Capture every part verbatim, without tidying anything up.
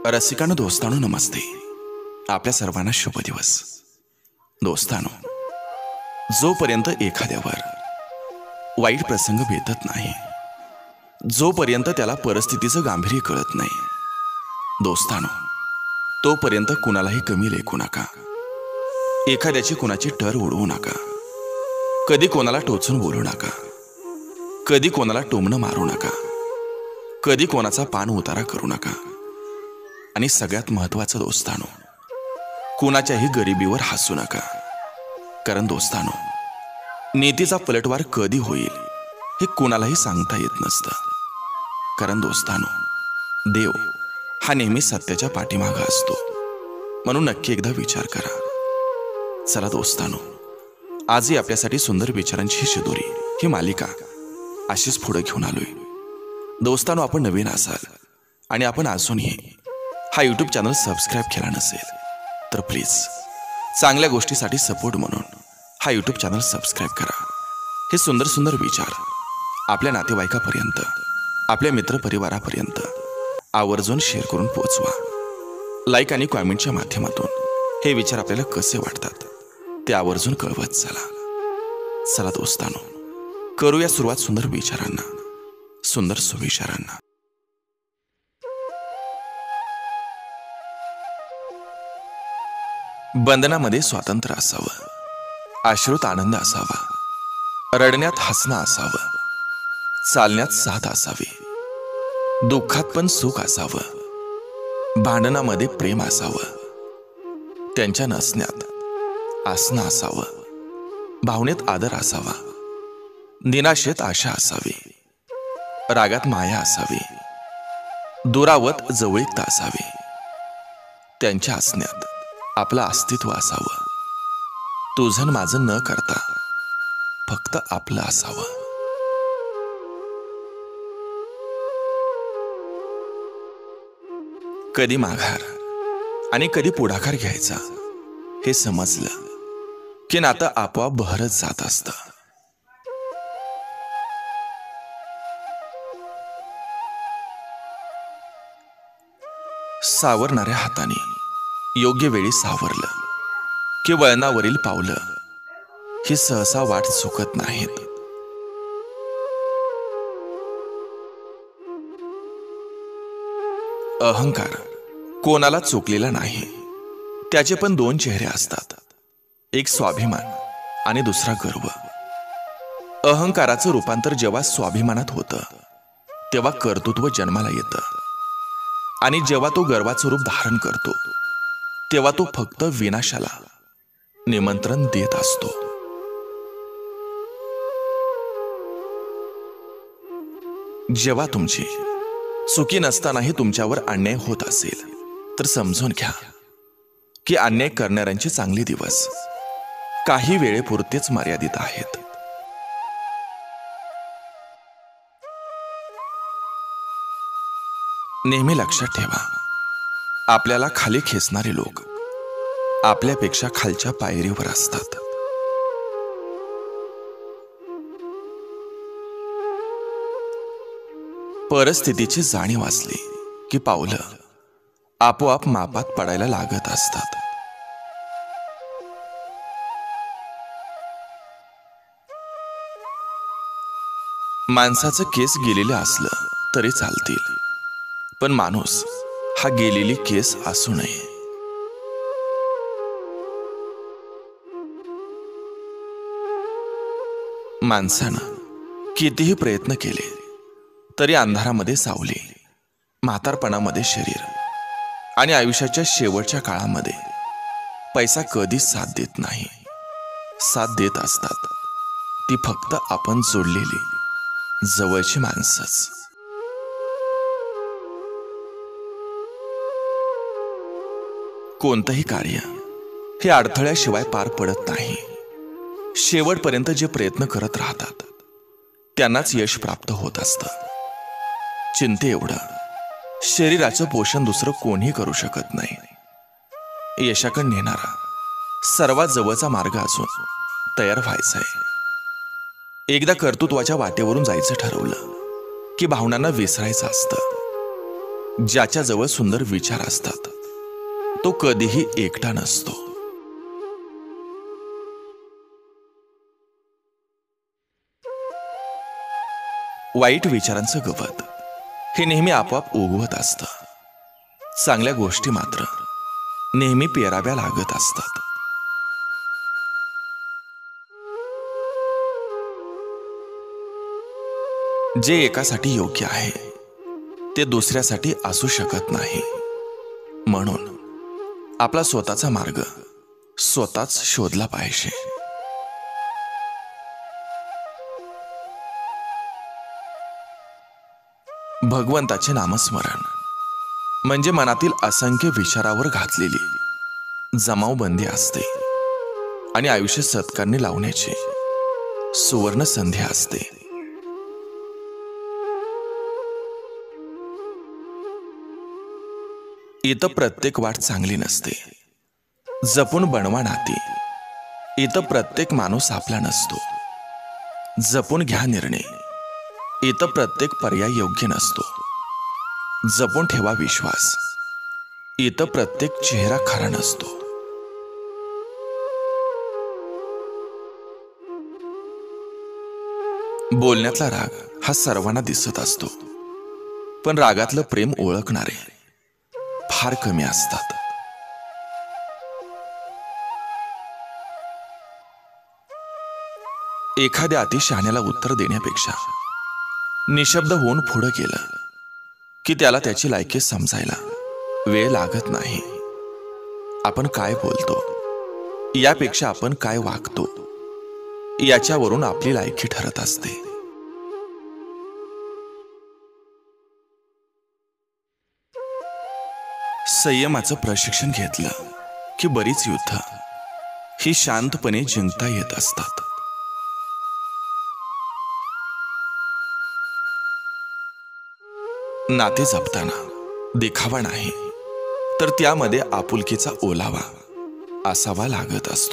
रसिकांनो, दोस्तानो, नमस्ते. आपल्या सर्वांना शुभ दिवस. दोस्तानो, जोपर्यंत एखाद्यावर वाईट प्रसंग भेटत नाही, जोपर्यंत त्याला परिस्थितीचं गांभीर्य कळत नाही, दोस्तानो, तोपर्यंत कुणालाही कमी लेखू नका. एखाद्याची कुणाची टर उडवू नका. कधी कोणाला टोचून बोलू नका. कधी कोणाला टोमणं मारू नका. कधी कोणाचा पान उतारा करू नका. आणि सगळ्यात महत्त्वाचं दोस्तानो, कुणाच्याही गरिबीवर हसू नका. कारण दोस्तानो, नीतीचा पलटवार कधी होईल हे कुणालाही सांगता येत नसतं. कारण दोस्तानो, देव हा नेहमी सत्याच्या पाठीमागे असतो. म्हणून नक्की एकदा विचार करा. चला दोस्तानो, आजही आपल्यासाठी सुंदर विचारांची शिदोरी ही मालिका अशीच पुढे घेऊन आलोय. दोस्तानो, आपण नवीन असाल आणि आपण अजूनही हा यूट्यूब चॅनल सबस्क्राईब केला नसेल तर प्लीज चांगल्या गोष्टीसाठी सपोर्ट म्हणून हा यूट्यूब चॅनल सबस्क्राईब करा. हे सुंदर सुंदर विचार आपल्या नातेवाईकापर्यंत, आपल्या मित्रपरिवारापर्यंत आवर्जून शेअर करून पोहोचवा. लाईक आणि कॉमेंटच्या माध्यमातून हे विचार आपल्याला कसे वाटतात ते आवर्जून कळवत चला. चला दोस्तानो, करूया सुरुवात सुंदर विचारांना, सुंदर सुविचारांना. बंधनामध्ये स्वातंत्र्य असावं, आश्रुत आनंद असावा, रडण्यात हसणं असावं, चालण्यात साथ असावी, दुःखात पण सुख असावं, भांडणामध्ये प्रेम असावं, त्यांच्या नसण्यात असणं असावं, भावनेत आदर असावा, निराशेत आशा असावी, रागात माया असावी, दुरावत जवळीकता असावी, त्यांच्या असण्यात आपलं अस्तित्व असावं, तुझं माझं न करता फक्त आपलं असावं. कधी माघार आणि कधी पुढाकार घ्यायचा हे समजलं की नातं आपोआप बहरत जात असतं. सावरणाऱ्या हाताने योग्य वेळी सावरलं की वळणावरील पावलं ही सहसा वाट चुकत नाहीत. अहंकार कोणाला चुकलेला नाही. त्याचे पण दोन चेहरे असतात, एक स्वाभिमान आणि दुसरा गर्व. अहंकाराचं रूपांतर जेव्हा स्वाभिमानात होतं तेव्हा कर्तृत्व जन्माला येतं, आणि जेव्हा तो गर्वाचं रूप धारण करतो तेव्हा तो फक्त विनाशाला निमंत्रण देत असतो. जेव्हा तुमची चुकी नसतानाही तुमच्यावर अन्याय होत असेल तर समजून घ्या की अन्याय करणाऱ्यांचे चांगले दिवस काही वेळेपुरतेच मर्यादित आहेत. नेहमी लक्षात ठेवा, आपल्याला खाली खेचणारे लोक आपल्यापेक्षा खालच्या पायरीवर असतात. परिस्थितीची जाणीव असली की पावलं आपोआप मापात पडायला लागत असतात. माणसाचं केस गेलेलं असलं तरी चालतील, पण माणूस हा गेलेली केस असू नये. माणसानं कितीही प्रयत्न केले तरी अंधारामध्ये सावली, म्हातारपणामध्ये शरीर आणि आयुष्याच्या शेवटच्या काळामध्ये पैसा कधीच साथ देत नाही. साथ देत असतात ती फक्त आपण जोडलेली जवळची माणसंच. कोणतंही कार्य हे अडथळ्याशिवाय पार पडत नाही. शेवटपर्यंत जे प्रयत्न करत राहतात त्यांनाच यश प्राप्त होत असतं. चिंते एवढं शरीराचं पोषण दुसरं कोणीही करू शकत नाही. यशाकडे नेणारा सर्वात जवळचा मार्ग असून तयार व्हायचा आहे. एकदा कर्तृत्वाच्या वाटेवरून जायचं ठरवलं की भावनांना विसरायचं असतं. ज्याच्याजवळ सुंदर विचार असतात तो कधीही एकटा नसतो. वाईट विचारांचं गवत हे नेहमी आपोआप उगवत असतं. चांगल्या गोष्टी मात्र नेहमी पेराव्या लागत असतात. जे एकासाठी योग्य आहे ते दुसऱ्यासाठी असू शकत नाही. म्हणून आपला स्वतःचा मार्ग स्वतःच शोधला पाहिजे. भगवंताचे नामस्मरण म्हणजे मनातील असंख्य विचारावर घातलेली जमावबंदी असते आणि आयुष्य सत्कारणी लावण्याची सुवर्ण संधी असते. इथं प्रत्येक वाट चांगली नसते. जपून बनवा नाती. इथं प्रत्येक माणूस आपला नसतो. जपून घ्या निर्णय. इथं प्रत्येक पर्याय योग्य नसतो. जपून ठेवा विश्वास. इथं प्रत्येक चेहरा खरा नसतो. बोलण्यातला राग हा सर्वांना दिसत असतो, पण रागातलं प्रेम ओळखणारे फार कमी असतात. एखाद्या अतिशहाण्याला उत्तर देण्यापेक्षा निशब्द होऊन पुढे गेलं की त्याला त्याची लायकी समजायला वेळ लागत नाही. आपण काय बोलतो यापेक्षा आपण काय वागतो याच्यावरून आपली लायकी ठरत असते. संयमाचं प्रशिक्षण घेतलं की बरीच युद्ध ही शांतपणे जिंकता येत असतात. नाते जपताना देखावा नाही तर त्यामध्ये आपुलकीचा ओलावा असावा लागत असतो.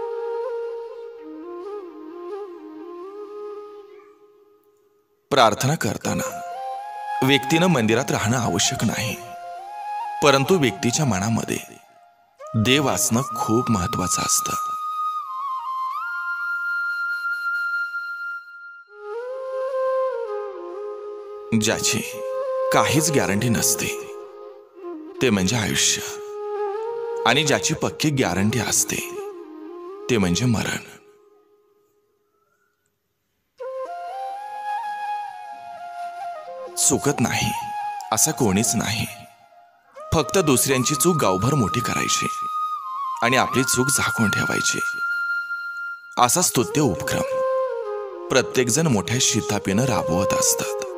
प्रार्थना करताना व्यक्तीनं मंदिरात राहणं आवश्यक नाही, परंतु व्यक्तीच्या मनामध्ये देव असणं खूप महत्वाचं असतं. ज्याची काहीच गॅरंटी नसते ते म्हणजे आयुष्य, आणि ज्याची पक्की गॅरंटी असते ते म्हणजे मरण. चुकत नाही असं कोणीच नाही. फक्त दुसऱ्यांची चूक गावभर मोठी करायची आणि आपली चूक झाकून ठेवायची, असा स्तुत्य उपक्रम प्रत्येकजण मोठ्या शितापेनं राबवत असतात.